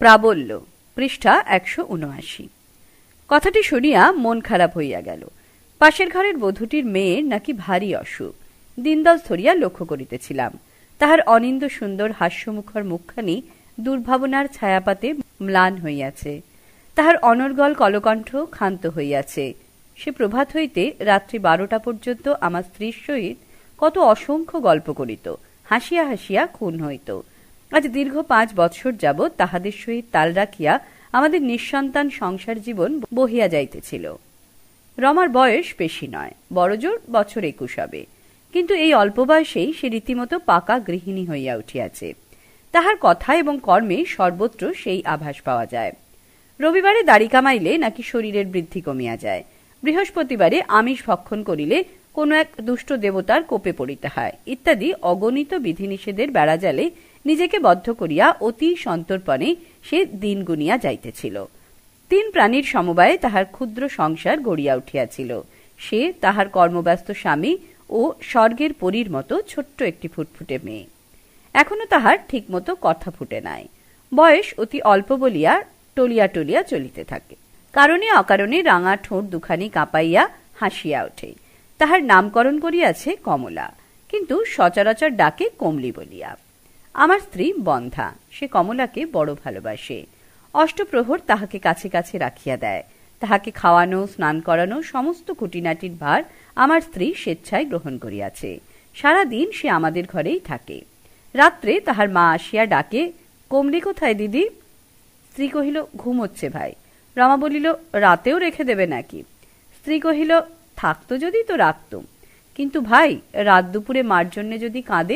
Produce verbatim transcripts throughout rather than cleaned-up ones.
প্রাবল্য পৃষ্ঠা একশো উনআশি। কথাটি শুনিয়া মন খারাপ হইয়া গেল। পাশের ঘরের বধূটির মেয়ের নাকি ভারী অসুখ। দিনদশ ধরিয়া লক্ষ্য করিতেছিলাম। তাহার অনিন্দ সুন্দর হাস্যমুখর মুখখানি দুর্ভাবনার ছায়াপাতে ম্লান হইয়াছে। তাহার অনর্গল কলকণ্ঠ ক্ষান্ত হইয়াছে। সে প্রভাত হইতে রাত্রি বারোটা পর্যন্ত আমার স্ত্রীর সহিত কত অসংখ্য গল্প করিত, হাসিয়া হাসিয়া খুন হইত। আজ দীর্ঘ পাঁচ বৎসর যাবৎ তাহাদের সহিত তাল রাখিয়া আমাদের নিঃসন্তান সংসার জীবন বহিয়া যাইতেছিল। রমার বয়স বেশি নয়, বড়জোর বছর একুশ হবে, কিন্তু এই অল্প বয়সেই সে রীতিমতো পাকা গৃহিণী হইয়া উঠিয়াছে। তাহার কথা এবং কর্মে সর্বত্র সেই আভাস পাওয়া যায়। রবিবারে দাড়ি কামাইলে নাকি শরীরের বৃদ্ধি কমিয়া যায়, বৃহস্পতিবারে আমিষ ভক্ষণ করিলে কোনো এক দুষ্ট দেবতার কোপে পড়িতে হয়, ইত্যাদি অগণিত বিধিনিষেধের বেড়াজালে নিজেকে বদ্ধ করিয়া অতি সন্তর্পণে সে দিন গুনিয়া যাইতেছিল। তিন প্রাণীর সমবায়ে তাহার ক্ষুদ্র সংসার গড়িয়া উঠিয়াছিল। সে, তাহার কর্মব্যস্ত স্বামী ও স্বর্গের পরীর মতো ছোট্ট একটি ফুটফুটে মেয়ে। এখনো তাহার ঠিক মতো কথা ফুটে নাই। বয়স অতি অল্প বলিয়া টলিয়া টলিয়া চলিতে থাকে। কারণে অকারণে রাঙা ঠোঁট দুখানি কাঁপাইয়া হাসিয়া ওঠে। তাহার নামকরণ করিয়াছে কমলা, কিন্তু সচরাচর ডাকে কমলি বলিয়া। আমার স্ত্রী বন্ধা, সে কমলাকে বড় ভালোবাসে। অষ্টপ্রহর তাহাকে কাছে কাছে রাখিয়া দেয়। তাহাকে খাওয়ানো, স্নান করানো, সমস্ত খুঁটিনাটির ভার আমার স্ত্রী স্বেচ্ছায় গ্রহণ করিয়াছে। সারাদিন সে আমাদের ঘরেই থাকে। রাত্রে তাহার মা আসিয়া ডাকে, কমলি কোথায় দিদি? স্ত্রী কহিল, ঘুমোচ্ছে ভাই। রমা বলিল, রাতেও রেখে দেবে নাকি? স্ত্রী কহিল, থাকতো যদি তো রাখতুম, কিন্তু ভাই রাত দুপুরে মার জন্যে যদি কাঁদে।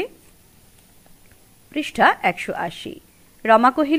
পৃষ্ঠা একশো আশি। রমা কহিল,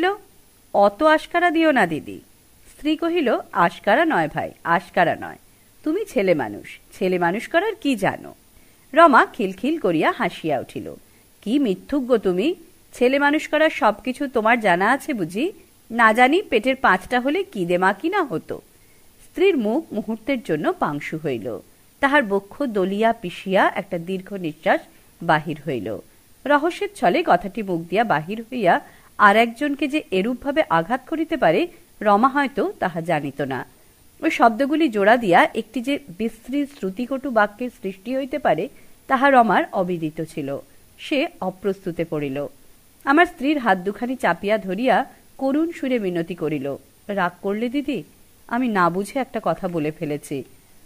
অত আশকারা দিও না দিদি। স্ত্রী কহিল, আশকারা নয় ভাই, আশকারা নয়। তুমি ছেলে মানুষ, ছেলে মানুষ করার কি জানো? রমা খিলখিল করিয়া হাসিয়া উঠিল। কি মিথ্যুক গো তুমি! ছেলে মানুষ করার সবকিছু তোমার জানা আছে বুঝি? না জানি পেটের পাঁচটা হলে কি দে মা কি না হতো। স্ত্রীর মুখ মুহূর্তের জন্য পাংশু হইল। তাহার বক্ষ দলিয়া পিষিয়া একটা দীর্ঘ নিঃশ্বাস বাহির হইল। রহস্যের ছলে কথাটি মুখ দিয়া বাহির হইয়া আর একজনকে যে এরূপভাবে আঘাত করিতে পারে রমা হয়তো তাহা জানিত না। ওই শব্দগুলি জোড়া দিয়া একটি যে বিস্তৃত শ্রুতিকটু বাক্যের সৃষ্টি হইতে পারে তাহা রমার অবিদিত ছিল। সে অপ্রস্তুতে পড়িল। আমার স্ত্রীর হাত দুখানি চাপিয়া ধরিয়া করুণ সুরে মিনতি করিল, রাগ করলে দিদি? আমি না বুঝে একটা কথা বলে ফেলেছি।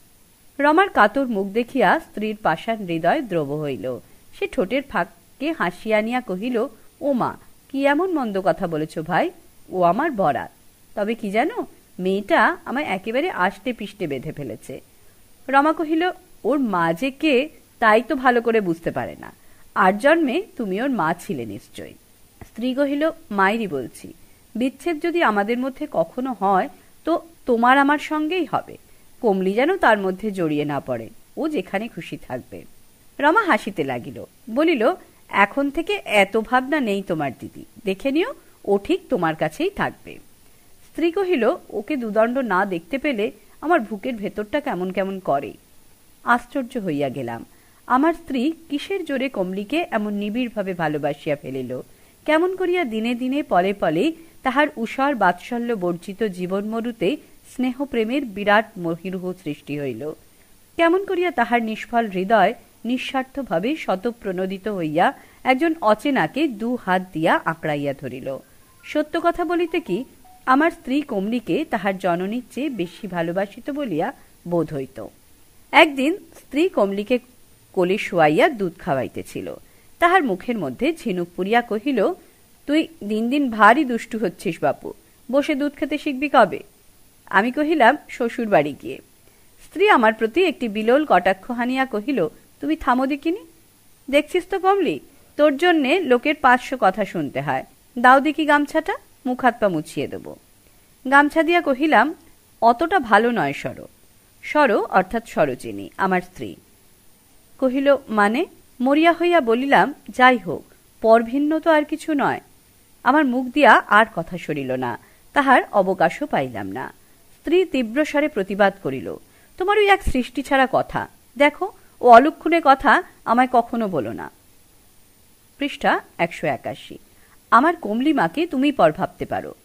রমার কাতর মুখ দেখিয়া স্ত্রীর পাষাণ হৃদয় দ্রব হইল। সে ঠোঁটের ফাঁককে হাসিয়া নিয়া কহিল, ও মা, কি এমন মন্দ কথা বলেছ ভাই? ও আমার বরাত। তবে কি জানো, মেয়েটা আমায় একেবারে আষ্টে পিষ্টে বেঁধে ফেলেছে। রমা কহিল, ওর মা যে কে তাই তো ভালো করে বুঝতে পারে না। আর জন্মে তুমি ওর মা ছিলে নিশ্চয়। স্ত্রী কহিল, মাইরি বলছি, বিচ্ছেদ যদি আমাদের মধ্যে কখনো হয় তো তোমার আমার সঙ্গেই হবে। কমলি যেন তার মধ্যে জড়িয়ে না পড়ে, ও যেখানে খুশি থাকবে। রমা হাসিতে লাগিল, বলিল, এখন থেকে এত ভাবনা নেই তোমার দিদি, দেখে নিও ও ঠিক তোমার কাছেই থাকবে। স্ত্রী কহিল, ওকে দুদণ্ড না দেখতে পেলে আমার বুকের ভেতরটা কেমন কেমন করে। আশ্চর্য হইয়া গেলাম। আমার স্ত্রী কিসের জোরে কমলিকে এমন নিবিড়ভাবে ভালোবাসিয়া ফেলিল? কেমন করিয়া দিনে দিনে পলে পলে তাহার উষার বাৎসল্য বর্জিত জীবন মরুতে স্নেহ প্রেমের বিরাট মহিরুহ সৃষ্টি হইল? কেমন করিয়া তাহার নিষ্ফল হৃদয় নিঃস্বার্থভাবে শতপ্রণোদিত হইয়া একজন অচেনাকে দু হাত দিয়া আঁকড়াইয়া ধরিল? সত্য কথা বলিতে কি, আমার স্ত্রী কমলিকে তাহার জননীর চেয়ে বেশি ভালোবাসিত বলিয়া বোধ হইত। একদিন স্ত্রী কমলিকে কোলে শুয়াইয়া দুধ খাওয়াইতেছিল। তাহার মুখের মধ্যে ঝিনুক পুরিয়া কহিল, তুই দিন দিন ভারী দুষ্টু হচ্ছিস বাপু, বসে দুধ খেতে শিখবি কবে? আমি কহিলাম, শ্বশুর বাড়ি গিয়ে। স্ত্রী আমার প্রতি একটি বিলোল কটাক্ষ হানিয়া কহিল, তুমি থামো দেখিনি। দেখছিস তো কমলি, তোর জন্যে লোকের পাঁচশো কথা শুনতে হয়। দাও দেখি গামছাটা, মুখ হাত পা মুছিয়ে দেব। গামছা দিয়া কহিলাম, অতটা ভালো নয় সর। সর অর্থাৎ সরোজিনী আমার স্ত্রী। কহিল, মানে? মরিয়া হইয়া বলিলাম, যাই হোক, পরভিন্ন তো আর কিছু নয়। আমার মুখ দিয়া আর কথা সরিল না, তাহার অবকাশও পাইলাম না। স্ত্রী তীব্রস্বরে প্রতিবাদ করিল, তোমার ওই এক সৃষ্টি ছাড়া কথা, দেখো ও অলক্ষণে কথা আমায় কখনো বলো না। পৃষ্ঠা একশো একাশি। আমার কমলি মাকে তুমি পর ভাবতে পারো,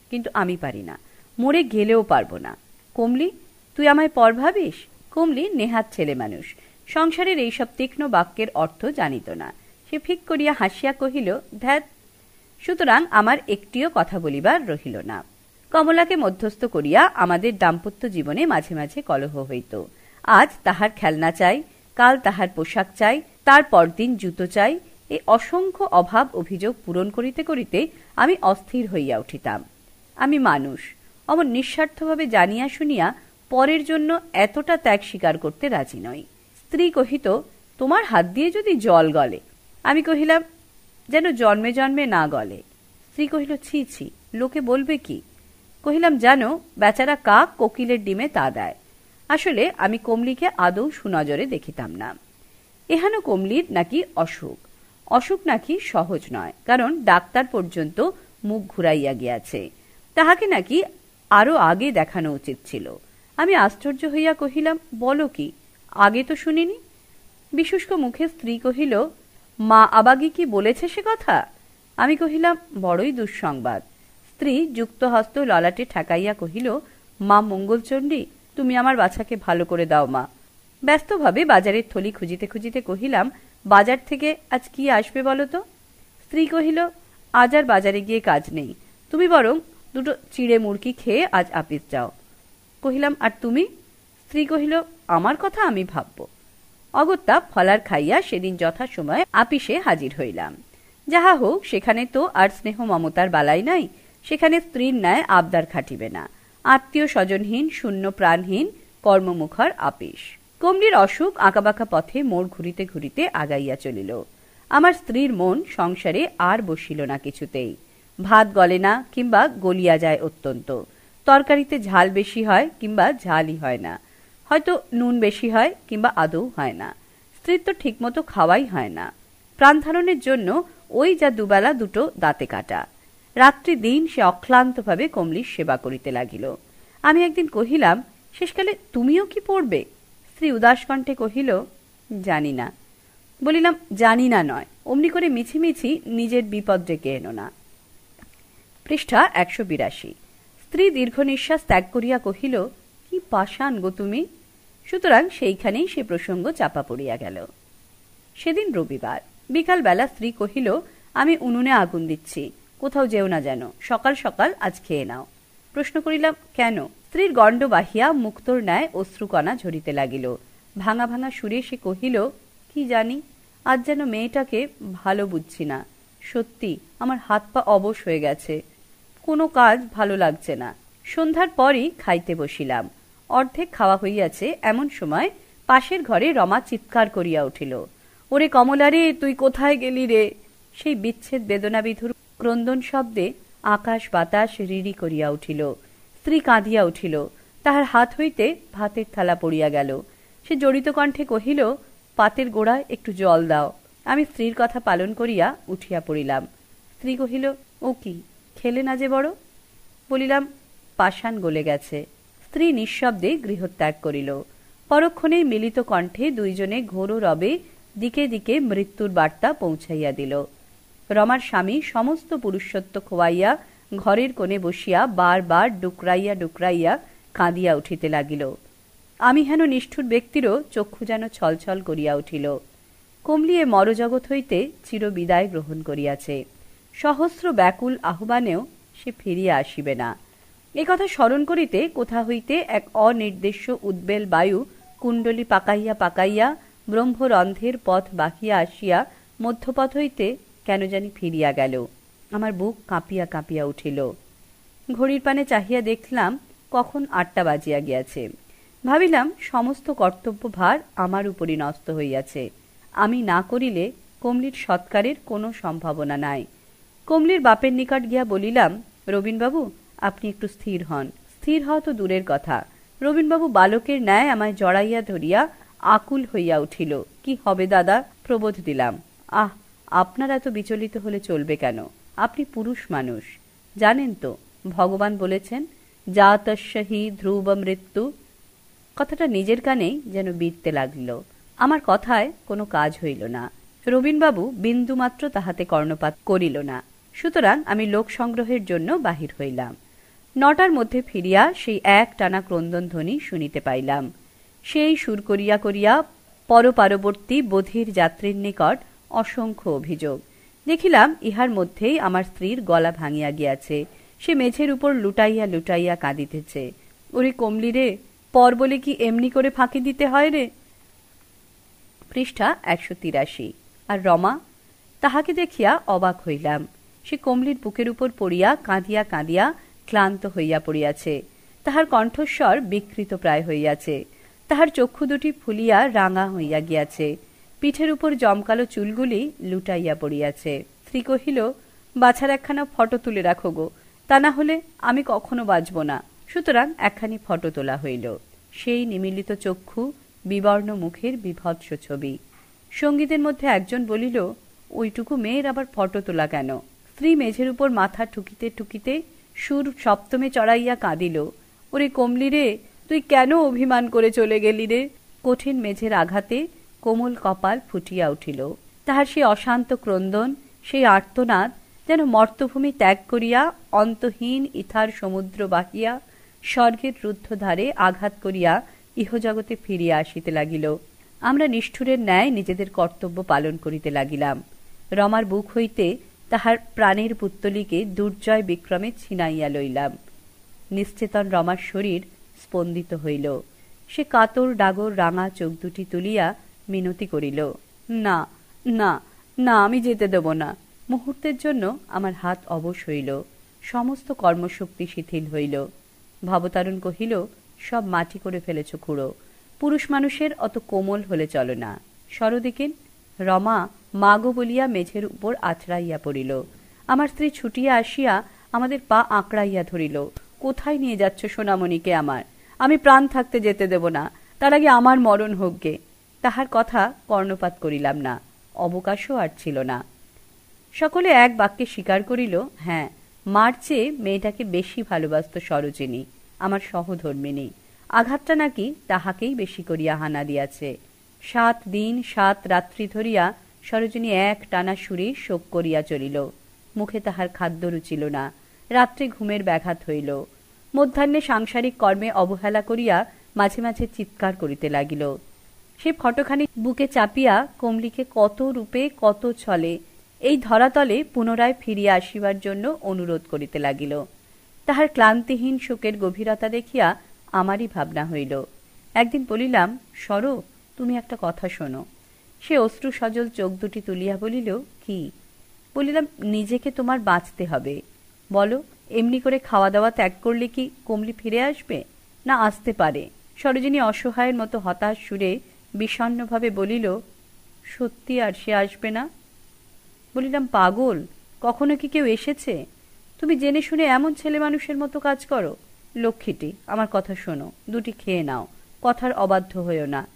কিন্তু আমি পারি না, মরে গেলেও পারবো না। কমলি, তুই আমায় পর ভাবিস? কমলি নেহাত ছেলে মানুষ, সংসারের এইসব তীক্ষ্ণ বাক্যের অর্থ জানিত না। সে ফিক করিয়া হাসিয়া কহিল, ধ্যাত। সুতরাং আমার একটিও কথা বলিবার রহিল না। কমলাকে মধ্যস্থ করিয়া আমাদের দাম্পত্য জীবনে মাঝে মাঝে কলহ হইত। আজ তাহার খেলনা চাই, কাল তাহার পোশাক চাই, তার পরদিন জুতো চাই। এই অসংখ্য অভাব অভিযোগ পূরণ করিতে করিতে আমি অস্থির হইয়া উঠিতাম। আমি মানুষ, অমন নিঃস্বার্থভাবে জানিয়া শুনিয়া পরের জন্য এতটা ত্যাগ স্বীকার করতে রাজি নই। স্ত্রী কহিত, তোমার হাত দিয়ে যদি জল গলে। আমি কহিলাম, যেন জন্মে জন্মে না গলে। স্ত্রী কহিল, ছি ছি, লোকে বলবে কি? কহিলাম, জানো, বেচারা কাক কোকিলের ডিমে তা দেয়। আসলে আমি কমলিকে আদৌ সুনজরে দেখিতাম না। এহেন কমলির নাকি অসুখ। অসুখ নাকি সহজ নয়, কারণ ডাক্তার পর্যন্ত মুখ ঘুরাইয়া গিয়াছে। তাহাকে নাকি আরো আগে দেখানো উচিত ছিল। আমি আশ্চর্য হইয়া কহিলাম, বলো কি, আগে তো শুনিনি। বিশুষ্ক মুখে স্ত্রী কহিল, মা আবাগি কি বলেছে সে কথা? আমি কহিলাম, বড়ই দুঃসংবাদ। স্ত্রী যুক্তহস্ত ললাটে ঠেকাইয়া কহিল, মা মঙ্গলচণ্ডী, তুমি আমার বাছাকে ভালো করে দাও মা। ব্যস্তভাবে বাজারের থলি খুঁজিতে খুঁজিতে কহিলাম, বাজার থেকে আজ কি আসবে বলো তো? স্ত্রী কহিল, আজ আর বাজারে গিয়ে কাজ নেই, তুমি বরং দুটো চিড়ে মুরগি খেয়ে আজ আপিস যাও। কহিলাম, আর তুমি? স্ত্রী কহিল, আমার কথা আমি ভাবব। অগত্যা ফলার খাইয়া সেদিন যথাসময়ে আপিসে হাজির হইলাম। যাহা হোক, সেখানে তো আর স্নেহ মমতার বালাই নাই। সেখানে স্ত্রীর ন্যায় আবদার খাটিবে না। আত্মীয় স্বজনহীন, শূন্য প্রাণহীন, কর্মমুখর আপিস। কমলির অসুখ আঁকাবাঁকা পথে মোড় ঘুরিতে ঘুরিতে আগাইয়া চলিল। আমার স্ত্রীর মন সংসারে আর বসিল না কিছুতেই। ভাত গলে না, কিংবা গলিয়া যায় অত্যন্ত। তরকারিতে ঝাল বেশি হয়, কিংবা ঝালই হয় না। হয়তো নুন বেশি হয়, কিংবা আদৌ হয় না। স্ত্রীর তো ঠিকমতো খাওয়াই হয় না। প্রাণ ধারণের জন্য ওই যা দুবেলা দুটো দাঁতে কাটা। রাত্রি দিন সে অক্লান্তভাবে কমলির সেবা করিতে লাগিল। আমি একদিন কহিলাম, শেষকালে তুমিও কি পড়বে? স্ত্রী উদাস কণ্ঠে কহিল, জানি না। বলিলাম, জানি না নয়, অমনি করে মিছিমিছি নিজের বিপদ ডেকে এনো না। পৃষ্ঠা একশো বিরাশি। স্ত্রী দীর্ঘ নিঃশ্বাস ত্যাগ করিয়া কহিল, কি পাষাণ গো তুমি। সুতরাং সেইখানেই সে প্রসঙ্গ চাপা পড়িয়া গেল। সেদিন রবিবার বিকালবেলা স্ত্রী কহিল, আমি উনুনে আগুন দিচ্ছি, কোথাও যেও না যেন, সকাল সকাল আজ খেয়ে নাও। প্রশ্ন করিলাম, কেন? স্ত্রীর গণ্ড বাহিয়া মুক্তোর ন্যায় অশ্রুকণা ঝরিতে লাগিল। ভাঙা ভাঙা সুরে সে কহিল, কি জানি, আজ যেন মেয়েটাকে ভালো বুঝছি না। সত্যি আমার হাত পা অবশ হয়ে গেছে, কোনো কাজ ভালো লাগছে না। সন্ধ্যার পরই খাইতে বসিলাম। অর্ধেক খাওয়া হইয়াছে এমন সময় পাশের ঘরে রমা চিৎকার করিয়া উঠিল, ওরে কমলা রে, তুই কোথায় গেলি রে? সেই বিচ্ছেদ বেদনাবিধুর ক্রন্দন শব্দে আকাশ বাতাস রিরি করিয়া উঠিল। স্ত্রী কাঁদিয়া উঠিল। তাহার হাত হইতে ভাতের থালা পড়িয়া গেল। সে জড়িত কণ্ঠে কহিল, পাতের গোড়ায় একটু জল দাও। আমি স্ত্রীর কথা পালন করিয়া উঠিয়া পড়িলাম। স্ত্রী কহিল, ও কি, খেলে না যে বড়? বলিলাম, পাষাণ গলে গেছে। স্ত্রী নিঃশব্দে গৃহত্যাগ করিল। পরক্ষণেই মিলিত কণ্ঠে দুইজনে ঘোর রবে দিকে দিকে মৃত্যুর বার্তা পৌঁছাইয়া দিল। রমার স্বামী সমস্ত পুরুষত্ব খোয়াইয়া ঘরের কোণে বসিয়া বার বার ডুকরাইয়া ডুকরাইয়া কাঁদিয়া উঠিতে লাগিল। আমি হেন নিষ্ঠুর ব্যক্তিরও চক্ষু যেন ছলছল করিয়া উঠিল। কমলি এ মরজগৎ হইতে চিরবিদায় গ্রহণ করিয়াছে। সহস্র ব্যাকুল আহ্বানেও সে ফিরিয়া আসিবে না। এ কথা স্মরণ করিতে কোথা হইতে এক অনির্দেশ্য উদ্বেল বায়ু কুণ্ডলী পাকাইয়া পাকাইয়া ব্রহ্মরন্ধ্রের পথ বাহিয়া আসিয়া মধ্যপথ হইতে কেন জানি ফিরিয়া গেল। আমার বুক কাঁপিয়া কাঁপিয়া উঠিল। ঘড়ির পানে চাহিয়া দেখলাম কখন আটটা বাজিয়া গিয়াছে। ভাবিলাম সমস্ত কর্তব্য ভার আমার উপরই ন্যস্ত হইয়াছে। আমি না করিলে কমলির সৎকারের কোনো সম্ভাবনা নাই। কমলির বাপের নিকট গিয়া বলিলাম, রবীনবাবু, আপনি একটু স্থির হন। স্থির হওয়া তো দূরের কথা, রবীনবাবু বালকের ন্যায় আমায় জড়াইয়া ধরিয়া আকুল হইয়া উঠিল। কি হবে দাদা? প্রবোধ দিলাম। আহ, আপনার এত বিচলিত হলে চলবে কেন? আপনি পুরুষ মানুষ, জানেন তো ভগবান বলেছেন, জাতস্যহি ধ্রুব মৃত্যু। কথাটা নিজের কানেই যেন বিঁধতে লাগিল। আমার কথায় কোনো কাজ হইল না। রবীনবাবু বিন্দুমাত্র তাহাতে কর্ণপাত করিল না। সুতরাং আমি লোক সংগ্রহের জন্য বাহির হইলাম। নটার মধ্যে ফিরিয়া সেই এক টানা ক্রন্দন ধ্বনি শুনিতে পাইলাম। সেই সুর করিয়া করিয়া পরপারবর্তী বধির যাত্রীর নিকট অসংখ্য অভিযোগ। দেখিলাম ইহার মধ্যেই আমার স্ত্রীর গলা ভাঙিয়া গিয়াছে। সে মেঝের উপর লুটাইয়া লুটাইয়া কাঁদিতেছে। ওরে কমলি রে, পর বলে কি এমনি করে ফাঁকি দিতে হয় রে। পৃষ্ঠা একশো তিরাশি। আর রমা? তাহাকে দেখিয়া অবাক হইলাম। সে কমলির বুকের উপর পড়িয়া কাঁদিয়া কাঁদিয়া ক্লান্ত হইয়া পড়িয়াছে। তাহার কণ্ঠস্বর বিকৃত প্রায় হইয়াছে। তাহার চক্ষু দুটি ফুলিয়া রাঙা হইয়া গিয়াছে। পিঠের উপর জমকালো চুলগুলি লুটাইয়া পড়িয়াছে। স্ত্রী কহিল, বাছার একখানা ফটো তুলে রাখো গো, তা না হলে আমি কখনো বাঁচব না। সুতরাং একখানি ফটো তোলা হইল। সেই নিমিলিত চক্ষু, বিবর্ণ মুখের বিভৎস ছবি। সঙ্গীদের মধ্যে একজন বলিল, ওইটুকু মেয়ের আবার ফটো তোলা কেন? স্ত্রী মেঝের উপর মাথা ঠুকিতে ঠুকিতে সুর সপ্তমে চড়াইয়া কাঁদিল, ওরে কমলি রে, তুই কেন অভিমান করে চলে গেলি রে। কঠিন মেঝের আঘাতে কোমল কপাল ফুটিয়া উঠিল। তাহার সেই অশান্ত ক্রন্দন, সেই আর্তনাদ যেন মর্তভূমি ত্যাগ করিয়া অন্তহীন ইথার সমুদ্র বাহিয়া স্বর্গের রুদ্ধধারে আঘাত করিয়া ইহজগতে ফিরিয়া আসিতে লাগিল। আমরা নিষ্ঠুরের ন্যায় নিজেদের কর্তব্য পালন করিতে লাগিলাম। রমার বুক হইতে তাহার প্রাণের পুত্তলিকে দুর্জয় বিক্রমে ছিনাইয়া লইলাম। নিশ্চেতন রমার শরীর স্পন্দিত হইল। সে কাতর ডাগর রাঙা চোখ দুটি তুলিয়া মিনতি করিল, না না না, আমি যেতে দেব না। মুহূর্তের জন্য আমার হাত অবশ হইল, সমস্ত কর্মশক্তি শিথিল হইল। ভবতারণ কহিল, সব মাটি করে ফেলেছ খুড়ো, পুরুষ মানুষের অত কোমল হলে চলো না। সরদিকেন। রমা মাগো বলিয়া মেঝের উপর আছড়াইয়া পড়িল। আমার স্ত্রী ছুটিয়া আসিয়া আমাদের পা আঁকড়াইয়া ধরিল। কোথায় নিয়ে যাচ্ছ সোনামণিকে আমার? আমি প্রাণ থাকতে যেতে দেব না, তার আগে আমার মরণ হোক গে। তাহার কথা কর্ণপাত করিলাম না, অবকাশও আর ছিল না। সকলে এক বাক্যে স্বীকার করিল, হ্যাঁ, মার চেয়ে মেয়েটাকে বেশি ভালোবাসত সরোজিনী, আমার সহধর্মিনী। আঘাতটা নাকি তাহাকেই বেশি করিয়া হানা দিয়াছে। সাত দিন সাত রাত্রি ধরিয়া সরোজিনী এক টানা সুরে শোক করিয়া চলিল। মুখে তাহার খাদ্য রুচিল না, রাত্রে ঘুমের ব্যাঘাত হইল। মধ্যাহ্নে সাংসারিক কর্মে অবহেলা করিয়া মাঝে মাঝে চিৎকার করিতে লাগিল। সে ফটোখানি বুকে চাপিয়া কমলিকে কত রূপে কত ছলে এই ধরাতলে পুনরায় ফিরিয়া আসিবার জন্য অনুরোধ করিতে লাগিল। তাহার ক্লান্তিহীন শোকের গভীরতা দেখিয়া আমারই ভাবনা হইল। একদিন বলিলাম, সরো, তুমি একটা কথা শোনো। সে অশ্রু সজল চোখ দুটি তুলিয়া বলিল, কি? বলিলাম, নিজেকে তোমার বাঁচতে হবে। বলো, এমনি করে খাওয়া দাওয়া ত্যাগ করলে কি কমলি ফিরে আসবে? না আসতে পারে। সরোজিনী অসহায়ের মতো হতাশ সুরে বিষণ্ণভাবে বলিল, সত্যি আর সে আসবে না? বলিলাম, পাগল, কখনো কি কেউ এসেছে? তুমি জেনে শুনে এমন ছেলে মানুষের মতো কাজ করো। লক্ষ্মীটি, আমার কথা শোনো, দুটি খেয়ে নাও, কথার অবাধ্য হইও না।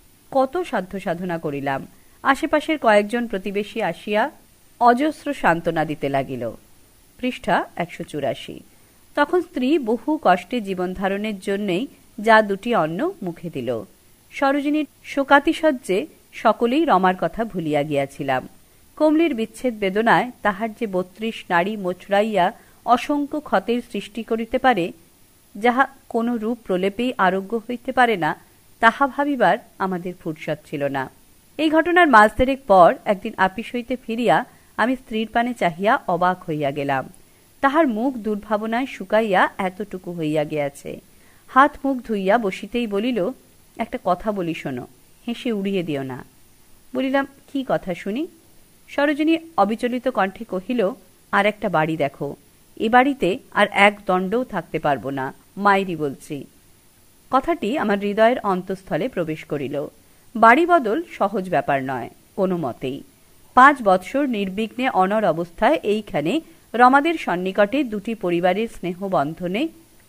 কত সাধ্য সাধনা করিলাম। আশেপাশের কয়েকজন প্রতিবেশী আসিয়া অজস্র সান্ত্বনা দিতে লাগিল। পৃষ্ঠা একশো চুরাশি। তখন স্ত্রী বহু কষ্টে জীবন ধারণের জন্যেই যা দুটি অন্ন মুখে দিল। সরোজিনীর শোকাতিশয্যে সকলেই রমার কথা ভুলিয়া গিয়াছিলাম। কমলির বিচ্ছেদ বেদনায় তাহার যে বত্রিশ নাড়ী মোচড়াইয়া অসংখ্য ক্ষতের সৃষ্টি করিতে পারে, যাহা কোনো রূপ প্রলেপেই আরোগ্য হইতে পারে না, তাহা ভাবিবার আমাদের ফুরসত ছিল না। এই ঘটনার মাস দেড়েক পর একদিন আপিস হইতে ফিরিয়া আমি স্ত্রীর পানে চাহিয়া অবাক হইয়া গেলাম। তাহার মুখ দুর্ভাবনায় শুকাইয়া এতটুকু হইয়া গিয়াছে। হাত মুখ ধুইয়া বসিতেই বলিল, একটা কথা বলি শোনো, হেসে উড়িয়ে দিও না। বলিলাম, কি কথা শুনি? সরোজিনী অবিচলিত কণ্ঠে কহিল, আর একটা বাড়ি দেখো। এ বাড়িতে আর এক দণ্ডও থাকতে পারবো না, মাইরি বলছি। কথাটি আমার হৃদয়ের অন্তঃস্থলে প্রবেশ করিল। বাড়ি বদল সহজ ব্যাপার নয় কোনো মতেই। পাঁচ বৎসর নির্বিঘ্নে অনর অবস্থায় এইখানে রমাদের সন্নিকটে দুটি পরিবারের স্নেহ বন্ধনে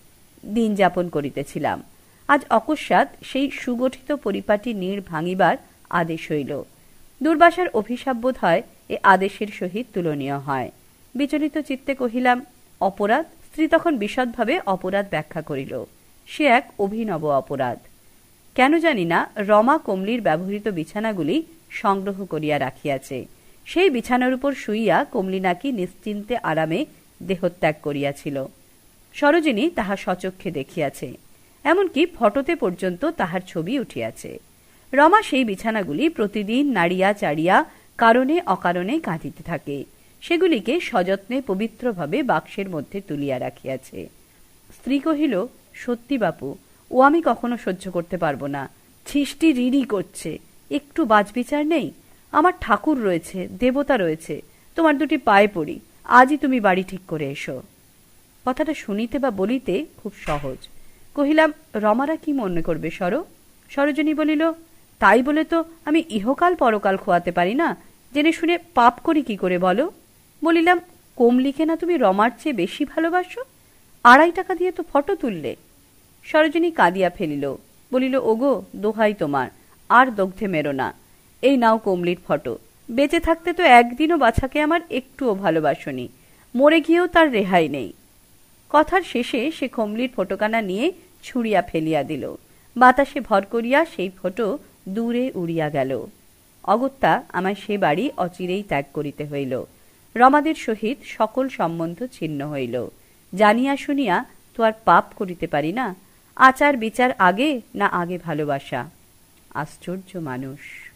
দিন যাপন করিতেছিলাম। আজ অকস্মাৎ সেই সুগঠিত পরিপাটি নীড় ভাঙিবার আদেশ হইল। দুর্বাসার অভিশাপ বোধ হয় এ আদেশের সহিত তুলনীয় হয়। বিচলিত চিত্তে কহিলাম, অপরাধ? স্ত্রী তখন বিশদভাবে অপরাধ ব্যাখ্যা করিল। সে এক অভিনব অপরাধ। কেন জানি না রমা কমলির ব্যবহৃত বিছানাগুলি সংগ্রহ করিয়া রাখিয়াছে। সেই বিছানার উপর শুইয়া কমলি নাকি নিশ্চিন্তে আরামে দেহত্যাগ করিয়াছিল। সরোজিনী তাহা সচক্ষে দেখিয়াছে, এমনকি ফটোতে পর্যন্ত তাহার ছবি উঠিয়াছে। রমা সেই বিছানাগুলি প্রতিদিন নাড়িয়া চাড়িয়া কারণে অকারণে কাঁদিতে থাকে, সেগুলিকে সযত্নে পবিত্রভাবে বাক্সের মধ্যে তুলিয়া রাখিয়াছে। স্ত্রী কহিল, সত্যি বাপু, ও আমি কখনো সহ্য করতে পারবো না। ছিষ্টি রিরি করছে, একটু বাজবিচার নেই। আমার ঠাকুর রয়েছে, দেবতা রয়েছে, তোমার দুটি পায়ে পড়ি, আজই তুমি বাড়ি ঠিক করে এসো। কথাটা শুনিতে বা বলিতে খুব সহজ। কহিলাম, রমারা কি মনে করবে সর? সরোজিনী বলিল, তাই বলে তো আমি ইহকাল পরকাল খোয়াতে পারি না, জেনে শুনে পাপ করি কি করে বলো? বলিলাম, কমলিকে না তুমি রমার চেয়ে বেশি ভালোবাসো? আড়াই টাকা দিয়ে তো ফটো তুললে। সরোজিনী কাঁদিয়া ফেলিল, বলিল, ওগো দোহাই তোমার, আর দগ্ধে মেরো না। এই নাও কমলির ফটো। বেঁচে থাকতে তো একদিনও বাছাকে আমার একটুও ভালোবাসনি, মরে গিয়েও তার রেহাই নেই। কথার শেষে সে কমলির ফটোকানা নিয়ে ছুঁড়িয়া ফেলিয়া দিল। বাতাসে ভর করিয়া সেই ফটো দূরে উড়িয়া গেল। অগত্যা আমায় সে বাড়ি অচিরেই ত্যাগ করিতে হইল। রমাদের সহিত সকল সম্বন্ধ ছিন্ন হইল। জানিয়া শুনিয়া তো আর পাপ করিতে পারি না। আচার বিচার আগে না আগে ভালোবাসা? আশ্চর্য মানুষ।